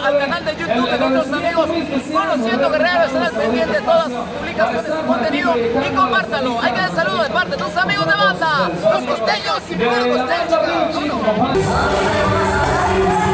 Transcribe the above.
al canal de YouTube de nuestros amigos Conociendo Guerrero. Estén al pendiente de todas sus publicaciones y contenido y compártalo. Hay que dar saludos de parte de tus amigos de banda, los costeños y primero costeños, chicas.